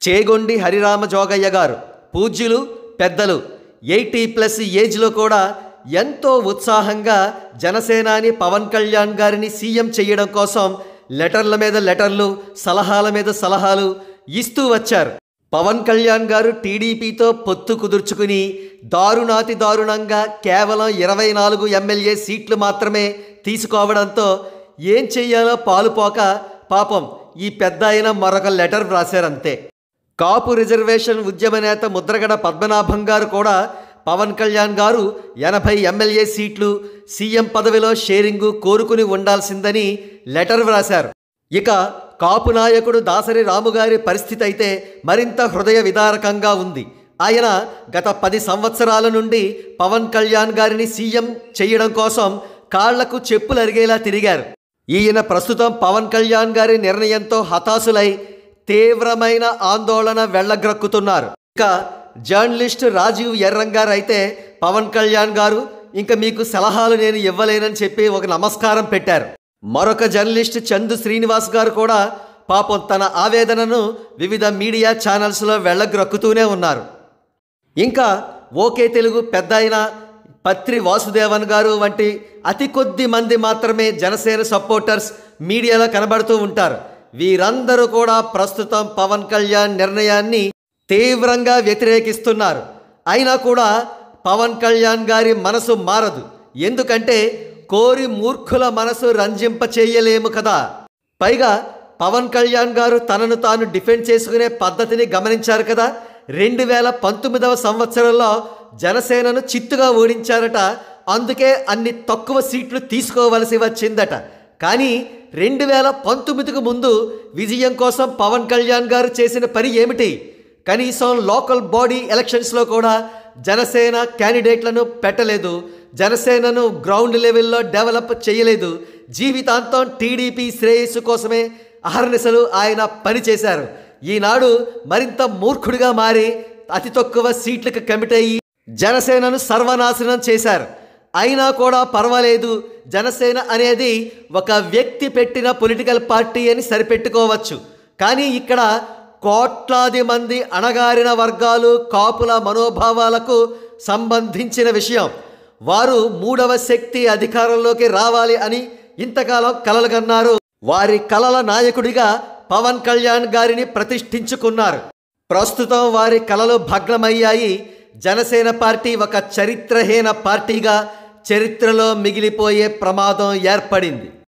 చేగొండి హరిరామ జోగయ్య గారు పూజ్యులు పెద్దలు 80+ ఏజ్లో కూడా ఎంతో ఉత్సాహంగా జనసేనాని పవన్ కళ్యాణ్ గారిని సీఎం చేయడం కోసం లెటర్ల మీద లెటర్లు, సలహాల మీద సలహాలు ఇస్తూ వచ్చారు. పవన్ కళ్యాణ్ గారు టీడీపీతో పొత్తు కుదుర్చుకుని దారుణాతి దారుణంగా కేవలం 24 ఎమ్మెల్యే సీట్లు మాత్రమే తీసుకోవడంతో ఏం చెయ్యాలో పాలుపోక పాపం ఈ పెద్ద ఆయన మరొక లెటర్ వ్రాశారంతే. కాపు రిజర్వేషన్ ఉద్యమ నేత ముద్రగడ పద్మనాభం గారు కూడా పవన్ కళ్యాణ్ గారు 80 ఎమ్మెల్యే సీట్లు సీఎం పదవిలో షేరింగు కోరుకుని ఉండాల్సిందని లెటర్ వ్రాశారు. ఇక కాపు నాయకుడు దాసరి రాముగారి పరిస్థితి అయితే మరింత హృదయ విదారకంగా ఉంది. ఆయన గత 10 సంవత్సరాల నుండి పవన్ కళ్యాణ్ గారిని సీఎం చేయడం కోసం కాళ్లకు చెప్పులు అరిగేలా తిరిగారు. ఈయన ప్రస్తుతం పవన్ కళ్యాణ్ గారి నిర్ణయంతో హతాశులై తీవ్రమైన ఆందోళన వెళ్ళగ్రక్కుతున్నారు. ఇక జర్నలిస్ట్ రాజీవ్ ఎర్రంగారు అయితే పవన్ కళ్యాణ్ గారు ఇంకా మీకు సలహాలు నేను ఇవ్వలేనని చెప్పి ఒక నమస్కారం పెట్టారు. మరొక జర్నలిస్ట్ చందు శ్రీనివాస్ గారు కూడా పాపం తన ఆవేదనను వివిధ మీడియా ఛానల్స్లో వెళ్ళగ్రక్కుతూనే ఉన్నారు. ఇంకా ఓకే తెలుగు పెద్ద అయిన పత్రి వాసుదేవన్ గారు వంటి అతి కొద్ది మంది మాత్రమే జనసేన సపోర్టర్స్ మీడియాలో కనబడుతూ ఉంటారు. వీరందరూ కూడా ప్రస్తుతం పవన్ కళ్యాణ్ నిర్ణయాన్ని తీవ్రంగా వ్యతిరేకిస్తున్నారు. అయినా కూడా పవన్ కళ్యాణ్ గారి మనసు మారదు. ఎందుకంటే కోరి మూర్ఖుల మనసు రంజింప చేయలేము కదా. పైగా పవన్ కళ్యాణ్ గారు తనను తాను డిఫెండ్ చేసుకునే పద్ధతిని గమనించారు కదా. 2019వ సంవత్సరంలో జనసేనను చిత్తుగా ఓడించారట. అందుకే అన్ని తక్కువ సీట్లు తీసుకోవలసి వచ్చిందట. కానీ 2019కు ముందు విజయం కోసం పవన్ కళ్యాణ్ గారు చేసిన పని ఏమిటి? కనీసం లోకల్ బాడీ ఎలక్షన్స్లో కూడా జనసేన క్యాండిడేట్లను పెట్టలేదు. జనసేనను గ్రౌండ్ లెవెల్లో డెవలప్ చేయలేదు. జీవితాంతం టీడీపీ శ్రేయస్సు కోసమే అహర్నిశలు ఆయన పనిచేశారు. ఈనాడు మరింత మూర్ఖుడిగా మారి అతి తక్కువ సీట్లకు కమిట్ అయ్యి జనసేనను సర్వనాశనం చేశారు. అయినా కూడా పర్వాలేదు, జనసేన అనేది ఒక వ్యక్తి పెట్టిన పొలిటికల్ పార్టీ అని సరిపెట్టుకోవచ్చు. కానీ ఇక్కడ కోట్లాది మంది అణగారిన వర్గాలు కాపుల మనోభావాలకు సంబంధించిన విషయం. వారు 3వ శక్తి అధికారంలోకి రావాలి అని ఇంతకాలం కలలు కన్నారు. వారి కలల నాయకుడిగా పవన్ కళ్యాణ్ గారిని ప్రతిష్ఠించుకున్నారు. ప్రస్తుతం వారి కలలు భగ్నమయ్యాయి. జనసేన పార్టీ ఒక చరిత్రహీన పార్టీగా చరిత్రలో మిగిలిపోయే ప్రమాదం ఏర్పడింది.